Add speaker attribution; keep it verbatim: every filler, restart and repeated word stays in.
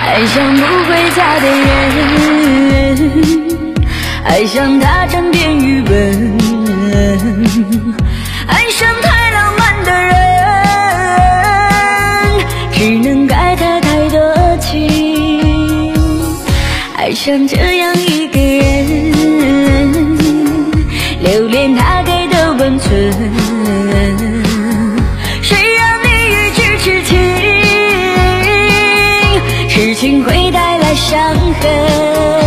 Speaker 1: 爱上不回家的人，爱上他枕边余温，爱上太浪漫的人，只能怪他太多情。爱上这样一个人，留恋他给的温存，谁让你一直痴情，痴情会带来伤痕。